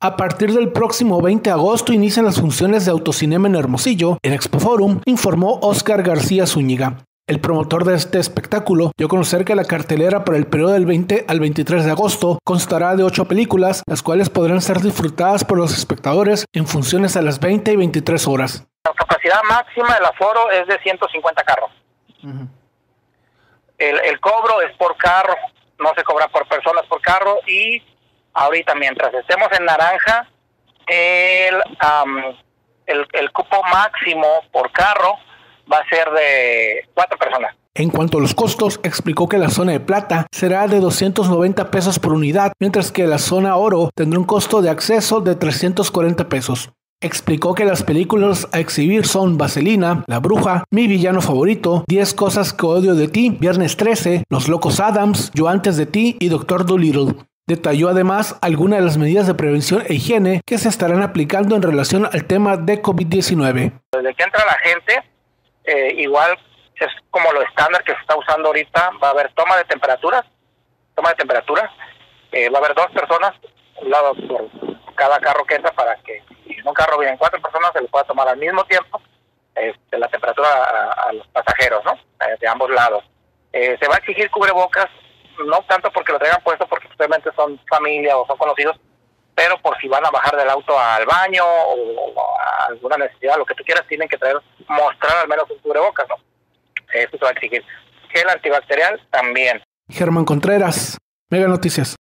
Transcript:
A partir del próximo 20 de agosto inician las funciones de Autocinema en Hermosillo, en Expoforum, informó Óscar García Zúñiga. El promotor de este espectáculo dio a conocer que la cartelera para el periodo del 20 al 23 de agosto constará de 8 películas, las cuales podrán ser disfrutadas por los espectadores en funciones a las 20 y 23 horas. La capacidad máxima del aforo es de 150 carros. El cobro es por carro, no se cobra por personas por carro, y ahorita mientras estemos en naranja, el cupo máximo por carro va a ser de 4 personas. En cuanto a los costos, explicó que la zona de plata será de 290 pesos por unidad, mientras que la zona oro tendrá un costo de acceso de 340 pesos. Explicó que las películas a exhibir son Vaselina, La Bruja, Mi Villano Favorito, 10 Cosas que Odio de Ti, Viernes 13, Los Locos Adams, Yo Antes de Ti y Doctor Dolittle. Detalló además algunas de las medidas de prevención e higiene que se estarán aplicando en relación al tema de COVID-19. Desde que entra la gente, igual es como lo estándar que se está usando ahorita. Va a haber toma de temperatura, va a haber 2 personas, un lado por cada carro que entra, para que si en un carro vienen 4 personas se les pueda tomar al mismo tiempo la temperatura a los pasajeros, ¿no? De ambos lados. Se va a exigir cubrebocas, no tanto porque lo tengan puesto, porque posiblemente son familia o son conocidos, pero por si van a bajar del auto al baño o a alguna necesidad, lo que tú quieras, tienen que mostrar al menos un cubrebocas, ¿no? Eso se va a exigir. Gel antibacterial también. Germán Contreras, Mega Noticias.